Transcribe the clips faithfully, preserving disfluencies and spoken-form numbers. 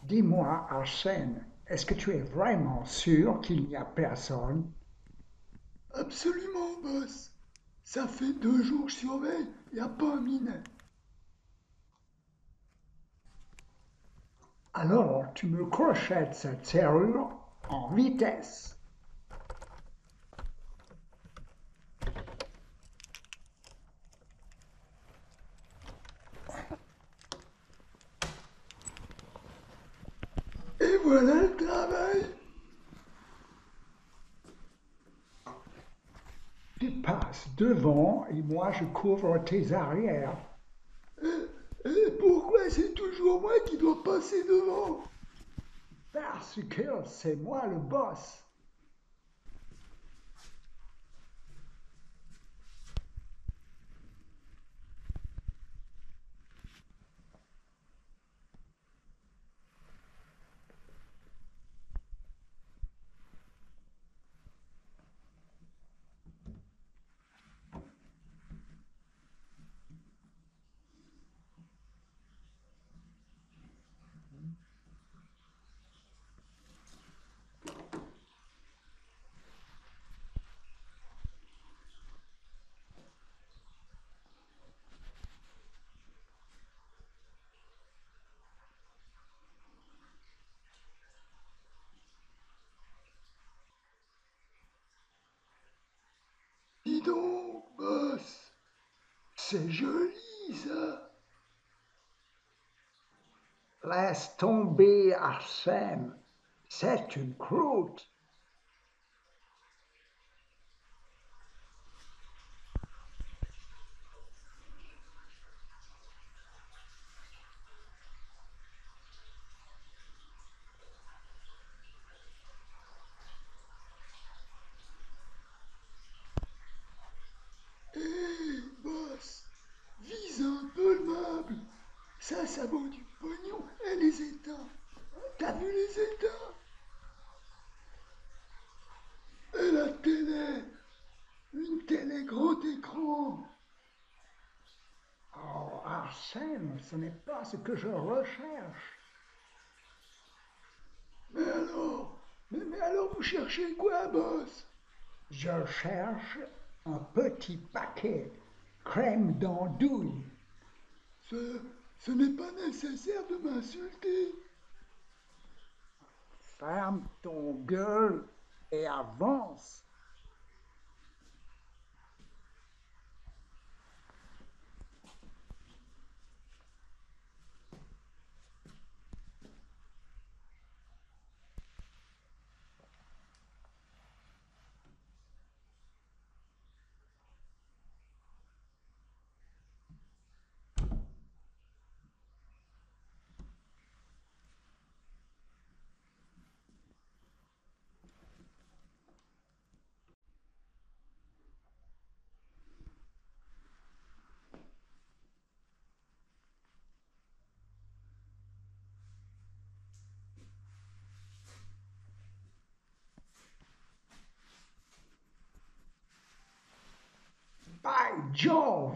Dis-moi, Arsène, est-ce que tu es vraiment sûr qu'il n'y a personne? Absolument, boss. Ça fait deux jours que je surveille, y a pas un minet. Alors, tu me crochettes cette serrure en vitesse. Et voilà le travail. Tu passes devant et moi je couvre tes arrières. Et, et pourquoi c'est toujours moi qui dois passer devant? Parce que c'est moi le boss. Dis donc, boss. C'est joli, ça. Laisse tomber, Arsène. C'est une croûte. Hé, boss. Vise un peu le meuble. Ça, ça vaut du pognon. Et les états. T'as vu les états? Et la télé. Une télé grand écran. Oh, Arsène, ce n'est pas ce que je recherche. Mais alors, mais, mais alors vous cherchez quoi, boss? Je cherche un petit paquet crème d'andouille. Ce, ce n'est pas nécessaire de m'insulter. Ferme ton gueule et avance. By Jove!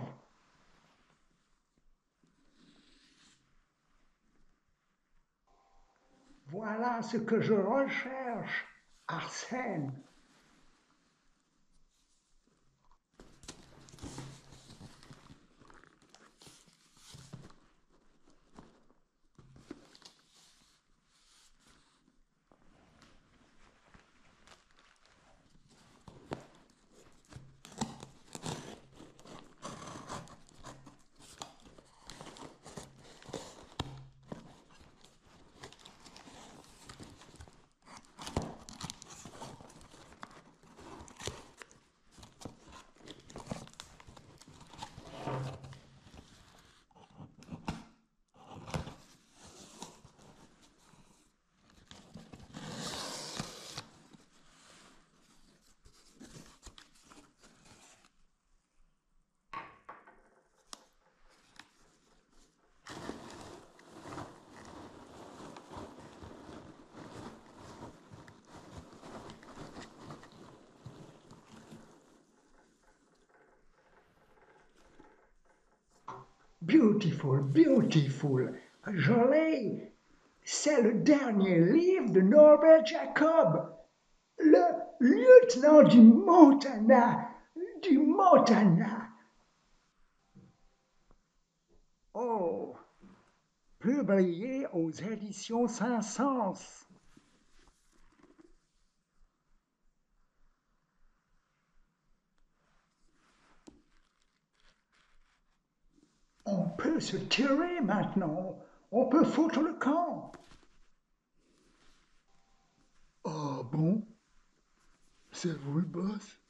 Voilà ce que je recherche, Arsène. Beautiful, beautiful. Je l'ai. C'est le dernier livre de Norbert Jacob, le lieutenant du Montana, du Montana. Oh, publié aux éditions Saint-Saëns. On peut se tirer maintenant. On peut foutre le camp. Ah bon? C'est vous le boss?